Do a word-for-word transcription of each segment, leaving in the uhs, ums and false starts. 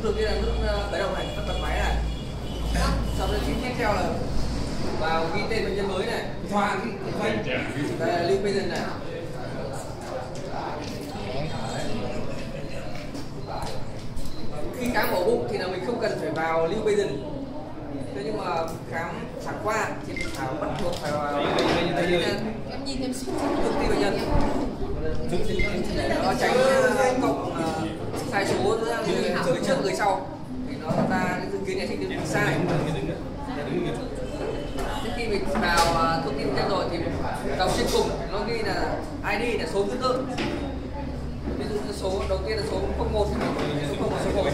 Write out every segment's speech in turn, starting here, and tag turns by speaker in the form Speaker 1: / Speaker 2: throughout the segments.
Speaker 1: đầu tiên là nút khởi động này, bật máy này. Sau đó tiếp theo là vào ghi tên bệnh nhân mới này. Thoa đây là Lưu Patient này. Khi khám ổ bụng thì là mình không cần phải vào Lưu Patient. Thế nhưng mà khám sản khoa thì mình phải bắt buộc phải vào
Speaker 2: em nhìn em xuống
Speaker 1: thông tin bệnh nhân để nó tránh cộng sai số giữa người trước người sau thì nó tạo ra cái dự kiến này sẽ được sai. Trước khi mình vào thông tin bệnh nhân rồi thì đọc trên cùng nó ghi là i đê là số thứ tự. Ví dụ như số đầu tiên là số không một thì mình số không là số một.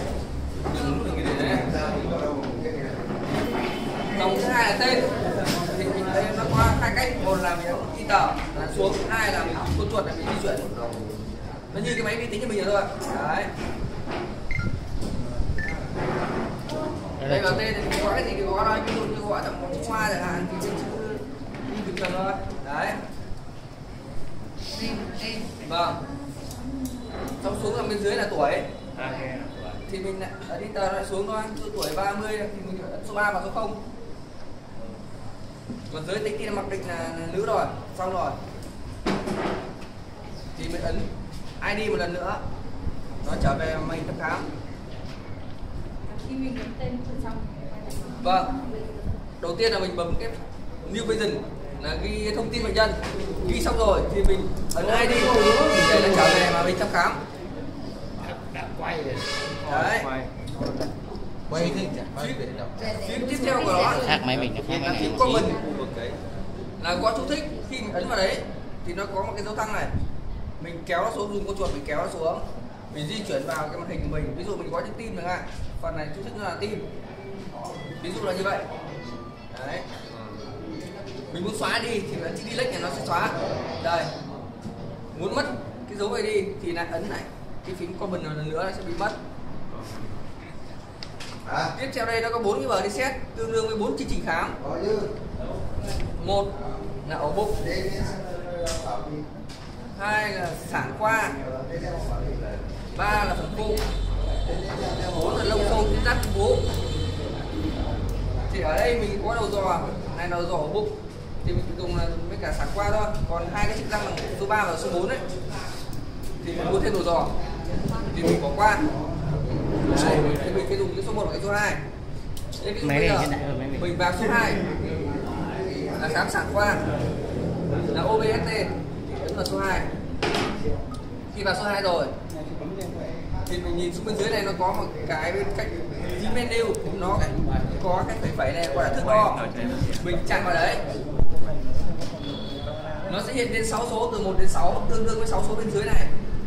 Speaker 1: Dòng thứ hai là tên thì mình thấy nó có hai cách, một là mình in tờ là xuống, hai là mình con chuột là mình di chuyển. Nó như cái máy vi tính của mình thôi. Đấy. Đây vào tên thì có cái gì thì có thôi, ví dụ như gọi là một chữ hoa chẳng hạn thì chữ đi bình thường thôi. Đấy. Vâng. Xong xuống ở bên dưới là tuổi. Thì mình ở đi tờ lại xuống thôi, tuổi ba mươi thì mình ấn số ba và số không. Còn giới tính thì là mặc định là, là nữ rồi, xong rồi. Thì mình ấn i đê một lần nữa. Nó trở về màn thăm khám.
Speaker 2: khi mình ấn tên xong.
Speaker 1: Vâng. Đầu tiên là mình bấm cái New Patient là ghi thông tin bệnh nhân. Ghi xong rồi thì mình ấn i đê để nó trở về mà mình thăm khám.
Speaker 3: Đã quay rồi.
Speaker 1: Đấy.
Speaker 3: Quay thế chả quay để đâu.
Speaker 1: Phím tiếp theo của nó
Speaker 4: khác máy mình, khác
Speaker 1: là
Speaker 4: máy
Speaker 1: phím
Speaker 4: mình.
Speaker 1: comment là có chú thích. Khi mình ấn vào đấy thì nó có một cái dấu thăng này, mình kéo nó xuống, dùng con chuột mình kéo nó xuống, mình di chuyển vào cái màn hình của mình. Ví dụ mình có những tim chẳng hạn, phần này chú thích nó là tim, ví dụ là như vậy. Đấy. Mình muốn xóa đi thì ấn chữ delete này nó sẽ xóa. Đây. Muốn mất cái dấu này đi thì lại ấn này cái phím comment một lần nữa nó sẽ bị mất. À. Tiếp theo đây nó có bốn cái bờ đi xét tương đương với bốn chương trình khám. Một là ổ bụng, hai là sản khoa, ba là phần phụ, bốn là lông sâu tuyến giáp vú. Thì ở đây mình có đầu giò, này đầu giò ổ bụng thì mình dùng là với cả sản khoa thôi. Còn hai cái chức năng là số ba và số bốn đấy thì mình muốn thêm đầu giò thì mình bỏ qua. Đấy, thì mình phải dùng cái số một và cái số hai. Thế ví dụ bây giờ mình vào số hai là khám sản khoa là o bê ét tê thì ấn vào số hai. Khi vào số hai rồi thì mình nhìn xuống bên dưới này nó có một cái bên cạnh menu nó có cái phẩy phẩy này gọi là thước đo. Mình chạm vào đấy nó sẽ hiện lên sáu số từ một đến sáu tương đương với sáu số bên dưới này.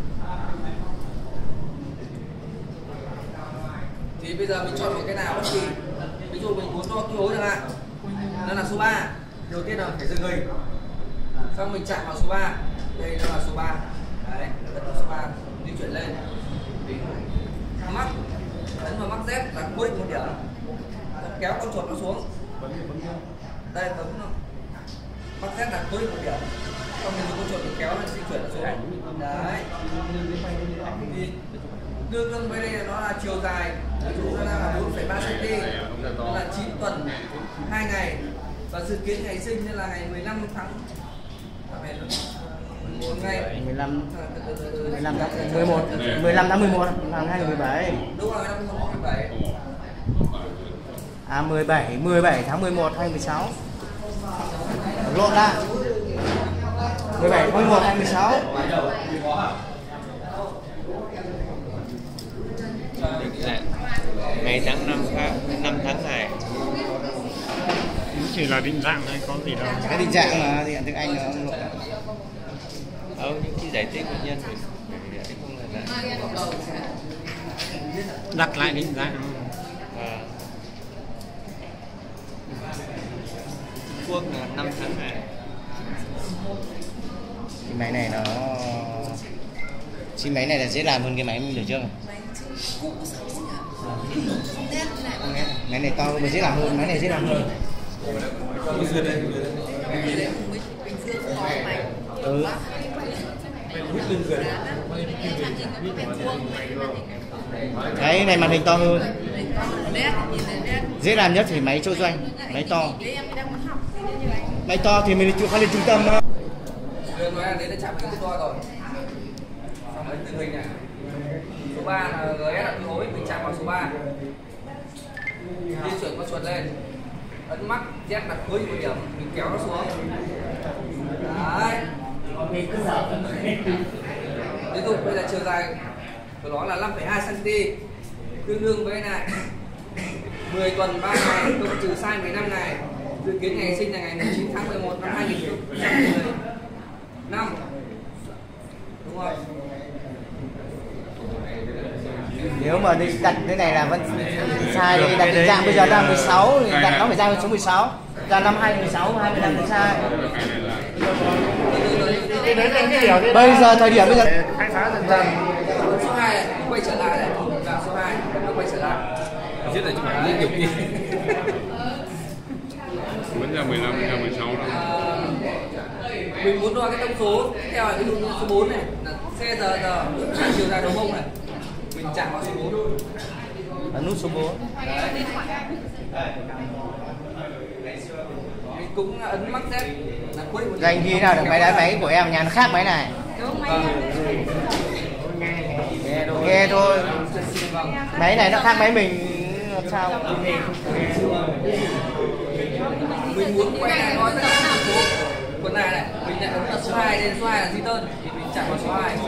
Speaker 1: Thì bây giờ mình chọn một cái nào bất kỳ, ví dụ mình muốn đo túi hối chẳng hạn, nó là số ba. Đầu tiên là phải dừng hình, xong mình chạm vào số ba, đây nó là số ba. Đấy, ấn vào số ba, di chuyển lên. Mắc, ấn vào mắc Z là cố định một điểm, kéo con chuột nó xuống. Đây bấm nó, mắc Z là cố định một điểm, xong mình dùng con chuột mình kéo nó di chuyển nó xuống. Đấy. Thì tương đương với đây là nó là chiều dài, ví dụ nó là bốn phẩy ba xăng-ti-mét, nó là chín tuần hai ngày và dự kiến ngày sinh là ngày mười lăm tháng ngày
Speaker 4: mười lăm mười lăm tháng mười một mười lăm tháng mười một năm hai nghìn mười bảy.
Speaker 1: Đúng rồi, năm hai nghìn mười bảy.
Speaker 4: À mười bảy mười bảy tháng mười một hai nghìn mười sáu. Lộn ra. mười bảy tháng mười một hai nghìn mười sáu.
Speaker 3: Ngày tháng năm năm tháng này
Speaker 5: chỉ là định dạng hay có gì đâu.
Speaker 4: Cái định dạng mà thì tiếng Anh là ông Lục.
Speaker 3: Đâu những cái giải thích của nhân mình không là
Speaker 5: Đặt lại định dạng.
Speaker 3: à. Quốc là năm tháng này.
Speaker 4: Cái máy này nó cái máy này là dễ làm hơn cái máy mình được chưa? Máy này to mà dễ làm hơn, máy này dễ làm hơn. Ừ. Cái này màn hình to hơn.
Speaker 2: Nét, nhìn thấy nét.
Speaker 4: Dễ làm nhất thì máy chỗ doanh, máy to.
Speaker 2: Đấy em đang muốn học thì như này.
Speaker 4: Máy to thì mình chịu khó lên trung tâm đó.
Speaker 1: Đường nói là đến đã chạm cái to rồi. Xong rồi tình hình này. Số ba là giê ét là cái hối, mình chạm vào số ba. Di chuyển con chuột lên. Ấn mắc Z đặt cuối một điểm, mình kéo nó xuống. Đấy. Ví dụ bây giờ chiều dài của nó là năm phẩy hai xăng-ti-mét, tương đương với lại mười tuần ba ngày cộng trừ sai mười lăm ngày. Dự kiến ngày sinh là ngày mười chín tháng mười một năm hai nghìn không trăm mười lăm. Đúng không?
Speaker 4: Nếu mà đi đặt cái này là vẫn sai, thì đặt định dạng bây giờ đang mười sáu thì đặt nó phải ra số mười sáu. Ra năm hai nghìn không trăm mười sáu, hai mươi lăm thì sai. Bây giờ thời điểm bây giờ
Speaker 1: khai phá dần dần. Số hai này, quay trở lại này, vào số hai, nó quay trở lại. Giết này chứ phải liên tục đi.
Speaker 5: Vẫn ra mười lăm, ra mười sáu đâu.
Speaker 1: Mình muốn đo cái thông số tiếp theo là ví dụ như số bốn này là xe giờ giờ chiều dài đầu mông này. Mình chạm vào số bốn.
Speaker 4: ấn nút số bốn.
Speaker 1: Mình cũng ấn mắc Z là cuối một.
Speaker 4: Dành ghi nào được máy đá máy của em nhà nó khác máy này.
Speaker 2: Đúng máy
Speaker 4: Nghe thôi. Nghe thôi. Máy này nó khác máy mình sao?
Speaker 1: Mình muốn quay lại nói tất cả các số quần này này, mình nhận ấn là số hai, đây số hai là di tơn thì mình chạm vào số hai.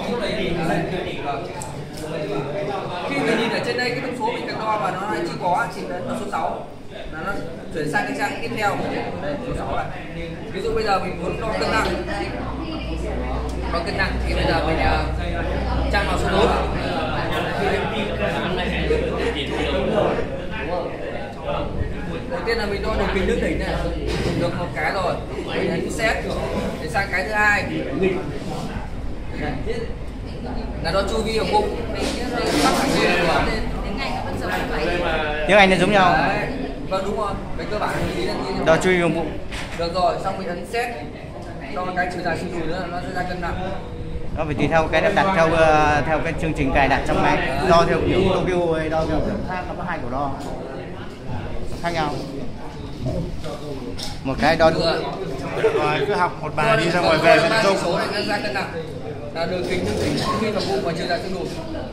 Speaker 1: Khi mình nhìn ở trên đây cái thông số mình cần đo và nó chưa có chỉ ấn vào số sáu là nó chuyển sang cái trang tiếp theo. Đây số sáu này. Ví dụ bây giờ mình muốn đo cân nặng, đo cân nặng thì bây giờ mình uh, chạm vào số bốn. Đầu tiên là mình đo được bình nước đỉnh này, được một cái rồi, mình ấn set để sang cái thứ hai là đo chu vi ở bụng.
Speaker 4: Tiếng Anh nó giống nhau.
Speaker 1: Đấy. Vâng đúng rồi, về cơ bản thì
Speaker 4: Đo chu vi vùng bụng.
Speaker 1: được rồi, xong mình ấn set đo cái chiều dài xương đùi nữa là nó sẽ ra cân nặng.
Speaker 4: Nó phải tùy theo cái đặt theo theo cái chương trình cài đặt trong máy, đo theo kiểu Tokyo hay đo theo kiểu khác, nó có hai kiểu đo khác nhau. Một cái đo
Speaker 1: Rồi
Speaker 4: cứ học một bài đi ra ngoài về
Speaker 1: ba
Speaker 4: công
Speaker 1: số này nó ra cân nặng là đường kính đường kính khi vào bụng và chiều dài xương đùi.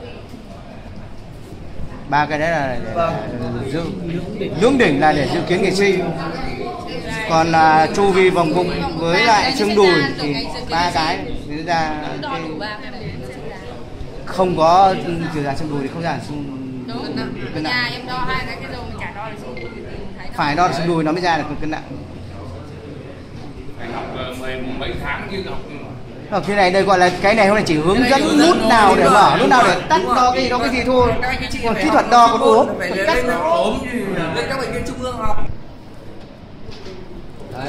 Speaker 4: ba cái đấy là dự nướng đỉnh là để dự kiến ngày sinh, còn là chu vi vòng bụng với lại xương đùi thì ba cái để ra cái không có chiều dài xương đùi thì không ra xương
Speaker 2: Đúng, nhà em đo hai cái rồi mình chả đo được xương đùi.
Speaker 4: phải đo được xương đùi nó mới ra được cân nặng.
Speaker 5: Phải học mười mấy tháng như học.
Speaker 4: Ở cái này đây gọi là cái này hôm nay chỉ hướng dẫn nút nào để mở, nút nào để tắt, đo cái gì đo cái gì thôi. Còn kỹ thuật đo còn uống,
Speaker 1: phải
Speaker 4: còn
Speaker 1: lên
Speaker 4: cắt
Speaker 1: lên ốm lên các bệnh viện trung ương học. Đấy.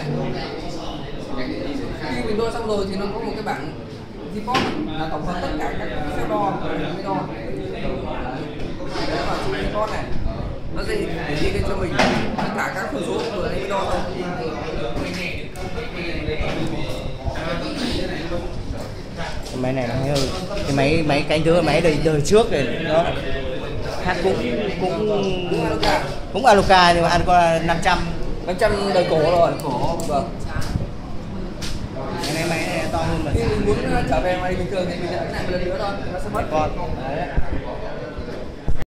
Speaker 1: Khi mình đo xong rồi thì nó có một cái bảng report là tổng hợp tất cả các phép đo mới đo. Đấy là chung report này. Nó sẽ để ghi lên cho mình tất cả các thông số vừa nãy mới đo thôi.
Speaker 4: Máy này nó hơi cái máy máy cánh thứ máy đời đời trước này nó khác cũng cũng cũng Alucard nhưng mà Alucard năm trăm
Speaker 1: năm trăm đời cổ rồi, cổ vâng.
Speaker 4: Cái này máy này to hơn mà.
Speaker 1: Khi mình muốn trở về ngoài bình thường thì mình nhận cái này một lần nữa thôi, nó sẽ mất.
Speaker 4: Còn
Speaker 1: đấy.